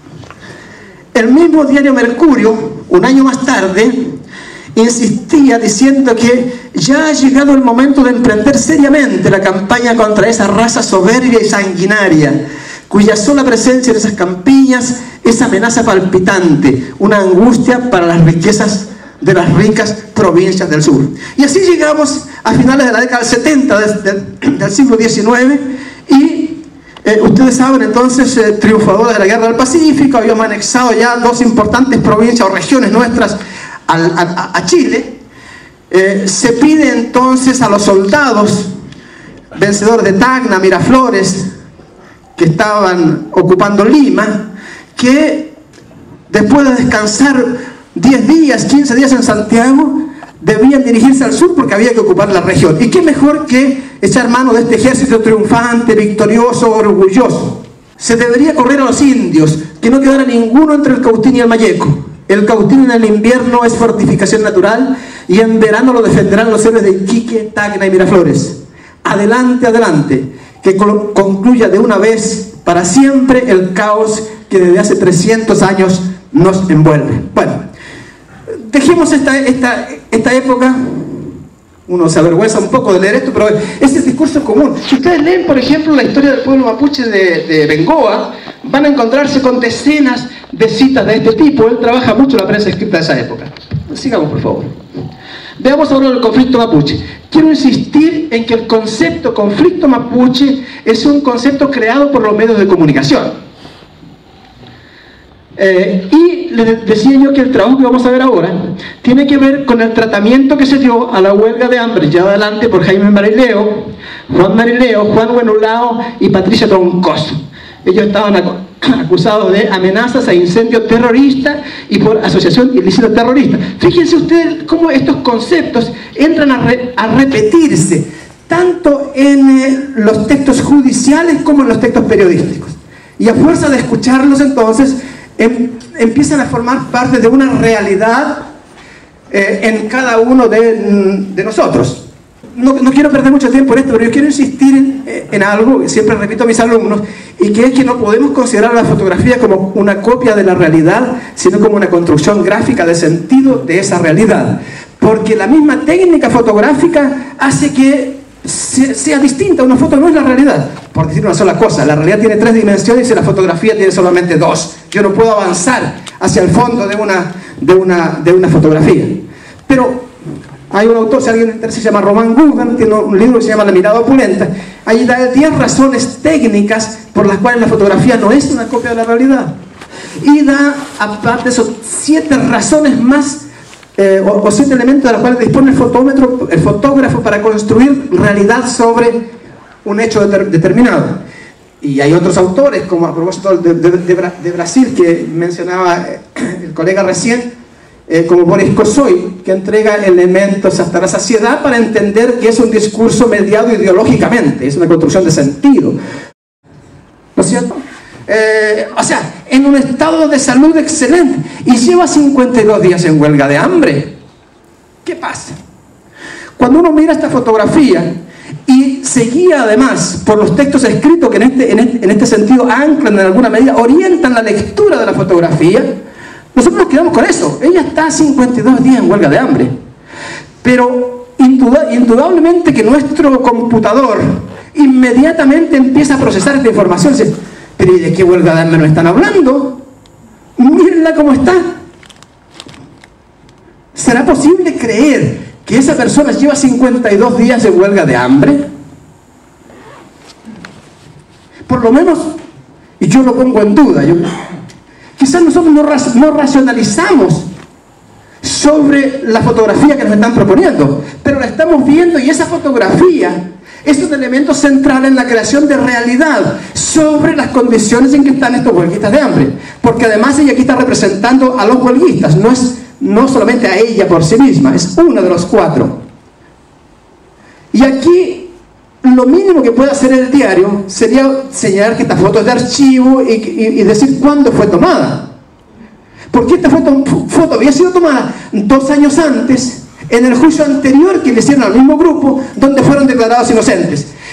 El mismo diario Mercurio, un año más tarde, insistía diciendo que ya ha llegado el momento de emprender seriamente la campaña contra esa raza soberbia y sanguinaria, cuya sola presencia en esas campiñas es amenaza palpitante, una angustia para las riquezas de las ricas provincias del sur. Y así llegamos a finales de la década del 70 del siglo XIX y ustedes saben entonces, triunfadores de la Guerra del Pacífico, habíamos anexado ya dos importantes provincias o regiones nuestras a Chile. Se pide entonces a los soldados vencedores de Tacna, Miraflores, que estaban ocupando Lima, que después de descansar 10 días, 15 días en Santiago, debían dirigirse al sur porque había que ocupar la región. ¿Y qué mejor que echar mano de este ejército triunfante, victorioso, orgulloso? Se debería correr a los indios, que no quedara ninguno entre el Cautín y el Mayeco. El Cautín en el invierno es fortificación natural y en verano lo defenderán los héroes de Iquique, Tacna y Miraflores. Adelante, adelante, que concluya de una vez para siempre el caos que desde hace 300 años nos envuelve. Bueno, dejemos esta época. Uno se avergüenza un poco de leer esto, pero ese discurso es común. Si ustedes leen, por ejemplo, la historia del pueblo mapuche de Bengoa, van a encontrarse con decenas de citas de este tipo. Él trabaja mucho la prensa escrita de esa época. Sigamos, por favor. Veamos ahora el conflicto mapuche. Quiero insistir en que el concepto conflicto mapuche es un concepto creado por los medios de comunicación. Y les decía yo que el trabajo que vamos a ver ahora tiene que ver con el tratamiento que se dio a la huelga de hambre llevada adelante por Jaime Marileo, Juan Buenolao y Patricia Troncoso. Ellos estaban acusados de amenazas a incendio terrorista y por asociación ilícita terrorista. Fíjense ustedes cómo estos conceptos entran a repetirse tanto en los textos judiciales como en los textos periodísticos. Y a fuerza de escucharlos entonces empiezan a formar parte de una realidad en cada uno de nosotros. No quiero perder mucho tiempo en esto, pero yo quiero insistir en algo que siempre repito a mis alumnos, y que es que no podemos considerar la fotografía como una copia de la realidad, sino como una construcción gráfica de sentido de esa realidad, porque la misma técnica fotográfica hace que sea distinta. Una foto no es la realidad, por decir una sola cosa. La realidad tiene 3 dimensiones y la fotografía tiene solamente 2. Yo no puedo avanzar hacia el fondo de una fotografía. Pero hay un autor, si alguien le interesa, se llama Román Guggen, tiene un libro que se llama La mirada opulenta. Ahí da 10 razones técnicas por las cuales la fotografía no es una copia de la realidad. Y da, aparte de eso, 7 razones más, o 7 elementos de los cuales dispone el fotógrafo para construir realidad sobre un hecho determinado. Y hay otros autores, como a propósito de Brasil, que mencionaba el colega recién, como Boris Kosoy, que entrega elementos hasta la saciedad para entender que es un discurso mediado ideológicamente, es una construcción de sentido. ¿No es cierto? O sea, en un estado de salud excelente, y lleva 52 días en huelga de hambre. ¿Qué pasa? Cuando uno mira esta fotografía y se guía además por los textos escritos que en este sentido anclan en alguna medida, orientan la lectura de la fotografía, nosotros nos quedamos con eso. Ella está 52 días en huelga de hambre. Pero indudablemente que nuestro computador inmediatamente empieza a procesar esta información. Dice, pero ¿y de qué huelga de hambre nos están hablando? Mírenla cómo está. ¿Será posible creer que esa persona lleva 52 días de huelga de hambre? Por lo menos, y yo lo pongo en duda, quizás nosotros no racionalizamos sobre la fotografía que nos están proponiendo, pero la estamos viendo, y esa fotografía es un elemento central en la creación de realidad sobre las condiciones en que están estos huelguistas de hambre, porque además ella aquí está representando a los huelguistas, no solamente a ella por sí misma, es una de los 4. Y aquí lo mínimo que puede hacer el diario sería señalar que esta foto es de archivo y decir cuándo fue tomada. Porque esta foto había sido tomada 2 años antes, en el juicio anterior que le hicieron al mismo grupo, donde fueron declarados inocentes.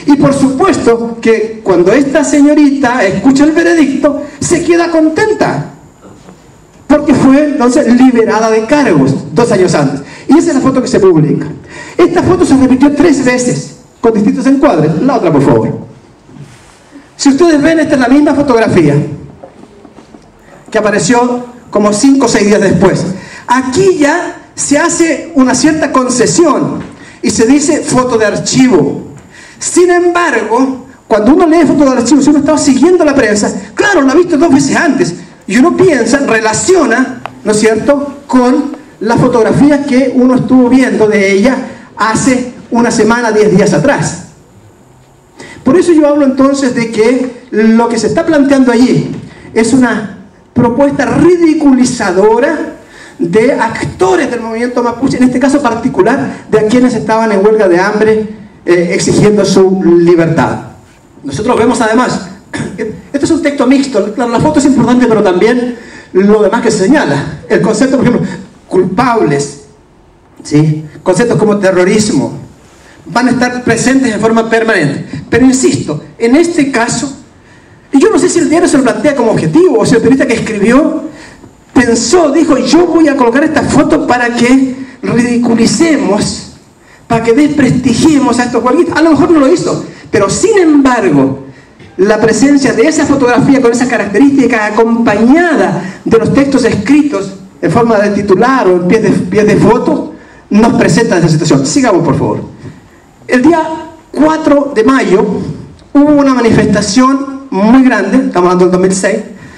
Y por supuesto que cuando esta señorita escucha el veredicto, se queda contenta, porque fue entonces liberada de cargos 2 años antes. Y esa es la foto que se publica. Esta foto se repitió 3 veces, con distintos encuadres. La otra, por favor. Si ustedes ven, esta es la misma fotografía que apareció como 5 o 6 días después. Aquí ya se hace una cierta concesión y se dice foto de archivo. Sin embargo, cuando uno lee foto de archivo, si uno está siguiendo la prensa, claro, la ha visto 2 veces antes, y uno piensa, relaciona, ¿no es cierto?, con las fotografías que uno estuvo viendo de ella hace una semana, 10 días atrás. Por eso yo hablo entonces de que lo que se está planteando allí es una propuesta ridiculizadora de actores del movimiento mapuche, en este caso particular, de quienes estaban en huelga de hambre exigiendo su libertad. Nosotros vemos además, este es un texto mixto, claro, la foto es importante, pero también lo demás que se señala. El concepto, por ejemplo, culpables, ¿sí? Conceptos como terrorismo, van a estar presentes de forma permanente. Pero insisto, en este caso, y yo no sé si el diario se lo plantea como objetivo, o si el periodista que escribió pensó, dijo, yo voy a colocar esta foto para que ridiculicemos, para que desprestigiemos a estos huelguistas. A lo mejor no lo hizo, pero sin embargo, la presencia de esa fotografía con esas características acompañada de los textos escritos en forma de titular o en pies de foto, nos presenta esa situación. Sigamos, por favor. El día 4 de mayo hubo una manifestación muy grande, estamos hablando del 2006,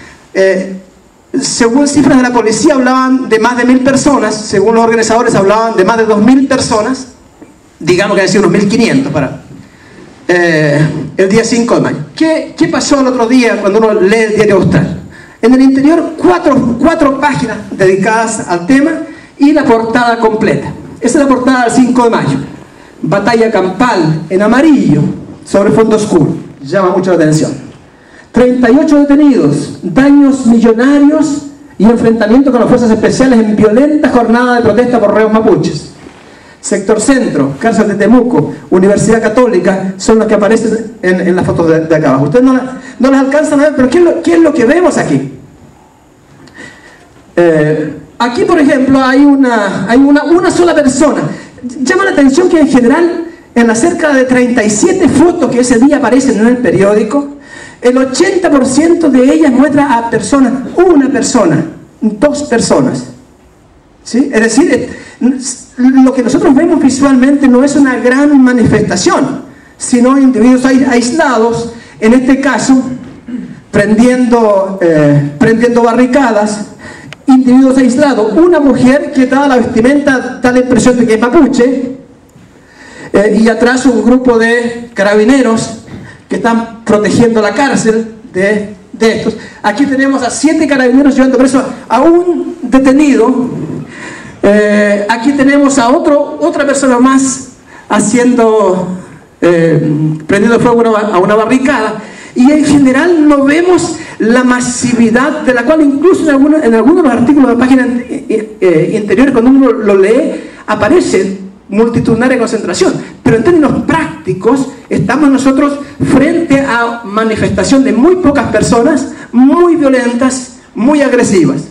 según cifras de la policía hablaban de más de 1000 personas, según los organizadores hablaban de más de 2000 personas, digamos que han sido unos 1500 para el día 5 de mayo. ¿Qué pasó el otro día cuando uno lee el diario Austral? En el interior, cuatro páginas dedicadas al tema y la portada completa. Esa es la portada del 5 de mayo. Batalla campal en amarillo sobre fondo oscuro. Llama mucho la atención. 38 detenidos, daños millonarios y enfrentamiento con las fuerzas especiales en violenta jornada de protesta por reos mapuches. Sector Centro, cárcel de Temuco, Universidad Católica, son los que aparecen en las fotos de acá abajo. Ustedes no las alcanzan a ver, pero ¿qué es lo que vemos aquí? Aquí, por ejemplo, hay una sola persona. Llama la atención que en general, en las cerca de 37 fotos que ese día aparecen en el periódico, el 80% de ellas muestra a personas, una persona, 2 personas. ¿Sí? Es decir, lo que nosotros vemos visualmente no es una gran manifestación, sino individuos aislados, en este caso, prendiendo barricadas, individuos aislados, una mujer que dada la vestimenta da la impresión de que es mapuche, y atrás un grupo de carabineros que están protegiendo la cárcel de estos. Aquí tenemos a 7 carabineros llevando preso a un detenido. Aquí tenemos a otra persona más prendiendo fuego a una barricada, y en general no vemos la masividad de la cual incluso en algunos de los artículos de la página interior, cuando uno lo lee, aparece multitudinaria concentración. Pero en términos prácticos estamos nosotros frente a manifestación de muy pocas personas, muy violentas, muy agresivas.